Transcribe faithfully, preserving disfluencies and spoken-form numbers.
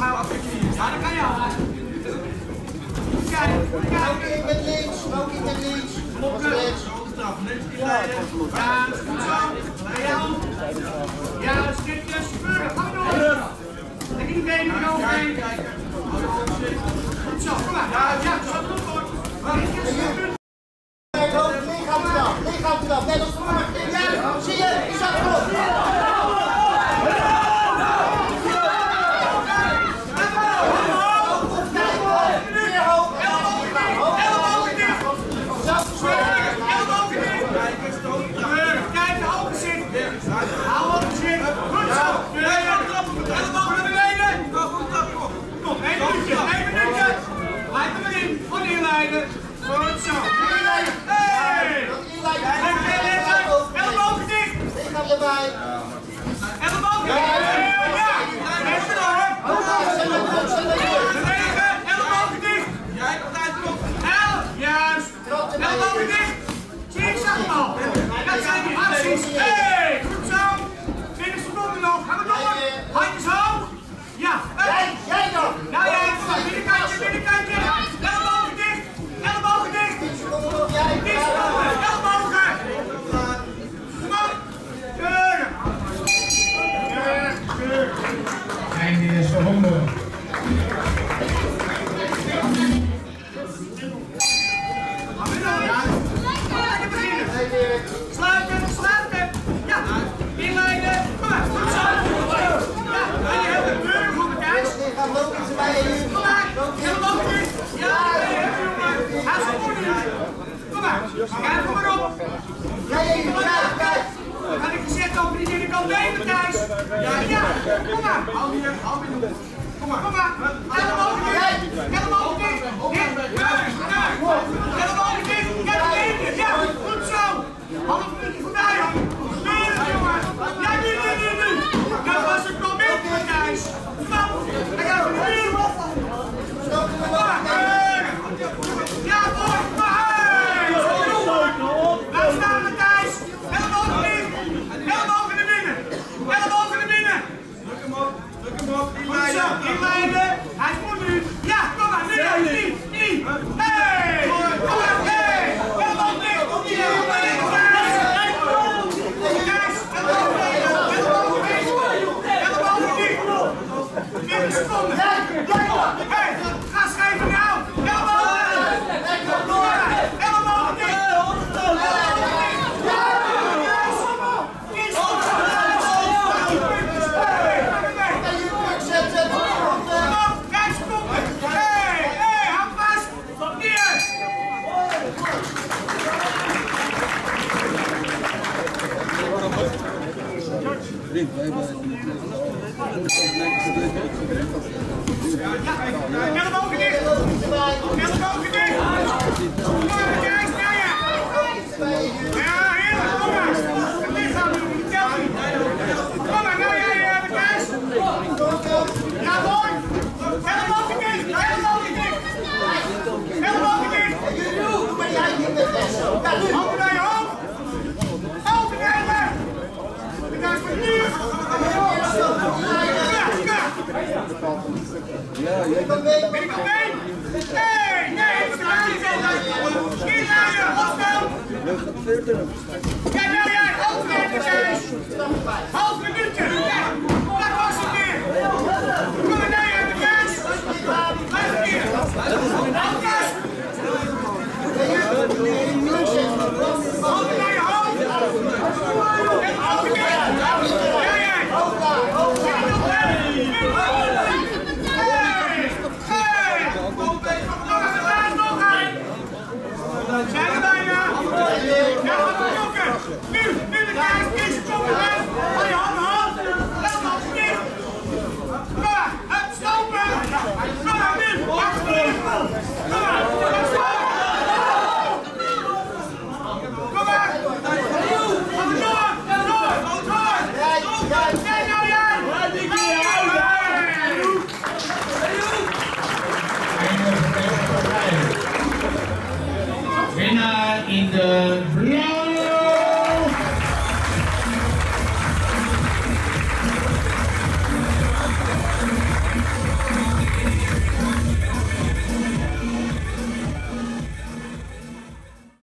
houden. Ja, dat kan je al. Kijk, kijk. Ook met links, ook in met links. Blokken. Ja, goed zo. Ja, ja, schipjes. Ga door. Leg die benen eroverheen. Goed zo, kom maar. Ja, ja, zo goed hoor. Lichaam eraf, lichaam eraf. Net als vanmorgen. Ja, zie je? Die zat erop. Goed zo. Hey! Ellebogen dicht! Lichaam erbij. Ellebogen dicht! Ja! Even door! Bewegen! Ellebogen dicht! Jij komt uit erop! El! Juist! Ellebogen dicht! Zie ik zag hem al! Dat zijn die acties! Hey! Goed zo! twintig seconden nog! Gaan we door! Handjes hoog! Ja! Jij, jij dan! Nou ja, binnenkantje, binnenkantje! Ellebogen dicht! Ellebogen dicht! tien seconden nog, jij. tien seconden! Ellebogen! Kom op! Keurig! Keurig, keurig! En die is verhonden. Lekker beginnen! Sluiten, sluiten! Ja! Inleiden! Kom maar! Goed zo! Ja! En je hebt een keurig voor me thuis! Lichaam loopt iets erbij. Kom maar! Ellebogen dicht! Ja! Hij is goed nu! Kom maar! Kijk, kom maar op! Jij, jij, kijk. Dan had ik gezegd over die jullie kan nemen thuis! Ja! Ja! Kom maar! Hou hier, hou hier! Kom maar! Kom maar! Ellebogen dicht! Ellebogen dicht! Dicht! Keurig! Keurig! Ellebogen dicht! Kijk beneden! Ja! Goed zo! Half minuutje voorbij hoor! Keurig jongen! Ja, nu, nu, nu, nu! Dat was het moment voor thuis! Kom! Dan gaan we nu! Kom maar! Keurig! Ja, mooi! Maar laat staan Matthijs! Ellebogen dicht! Ellebogen naar binnen! Ellebogen naar binnen! Druk hem op, druk hem op, Goed zo, inleiden! Hij moet nu! Ja, kom maar! Nu! Nu! Nu! Hey! Kom maar! Hey! Ellebogen dicht! Ellebogen dicht! Matthijs! Ellebogen dicht! Ellebogen dicht! Ellebogen dicht! twintig seconden! Hey! Ga schrijven nou! Ellebogen dicht! Ellebogen dicht! Ellebogen dicht! Ellebogen dicht! Kom maar, Matthijs, naar je! Ja, heerlijk, kom maar! Het lichaam doet niet tellen! Kom maar, nou jij, Matthijs! Ja, mooi! Ellebogen dicht! Ellebogen dicht! Ellebogen dicht! Handen naar je hoofd! Overdrijven! Matthijs, voor nu! Ben ik al mee? Nee, nee, ik ga niet zo. Inleiden, opstel. Kijk nou jij, half minuutje. Half minuutje. Dat was het weer. Kom maar naar je, Matthijs. Blijf een keer. Halfjes. Handen naar je hoofd. En half keer. Ja, jij. Zit je nog bij? Zijn we bijna? Ja, wat we zoeken! Nu, nu de kijk, deze komt erin! Hou je handen hoog! Helemaal dicht! Kom maar, het stopen! Kom maar, nu! Achterin! Kom maar, het stopen! Kom maar! Kom door! Door! Door! Nee, nou jij! Winnaar in de blauw.